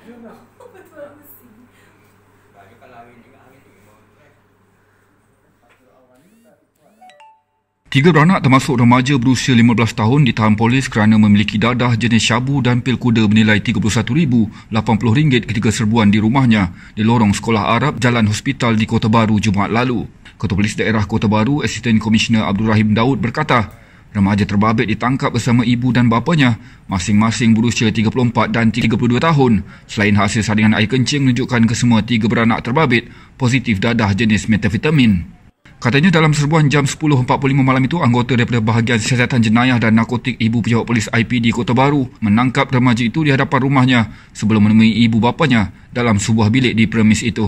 Tiga beranak termasuk remaja berusia 15 tahun ditahan polis kerana memiliki dadah jenis syabu dan pil kuda bernilai RM31,080 ketika serbuan di rumahnya di lorong Sekolah Arab Jalan Hospital di Kota Baru Jumaat lalu. Ketua Polis Daerah Kota Baru, Asisten Komisioner Abdul Rahim Daud berkata, remaja terbabit ditangkap bersama ibu dan bapanya, masing-masing berusia 34 dan 32 tahun. Selain hasil saringan air kencing menunjukkan kesemua tiga beranak terbabit positif dadah jenis metafetamin. Katanya dalam serbuan jam 10.45 malam itu, anggota daripada Bahagian Siasatan Jenayah dan Narkotik Ibu Pejabat Polis IPD Kota Baru menangkap remaja itu di hadapan rumahnya sebelum menemui ibu bapanya dalam sebuah bilik di premis itu.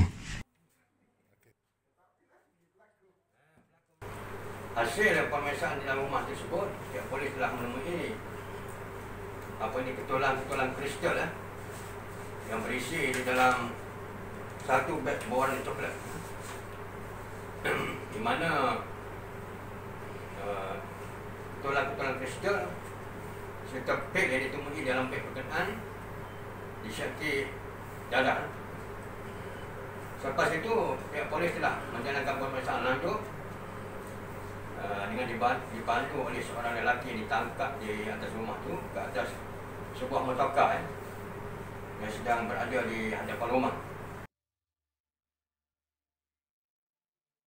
Hasil pemeriksaan di dalam rumah tersebut, pihak polis telah menemui ketulan kristal yang berisi di dalam satu beg berwarna coklat, di mana ketulan kristal serta pil yang ditemui dalam beg berkenaan disyaki dadah. Selepas itu, pihak polis telah menjalankan pemeriksaan lanjut dengan dibantu oleh seorang lelaki yang ditangkap di atas rumah tu, ke atas sebuah motorkar yang sedang berada di hadapan rumah.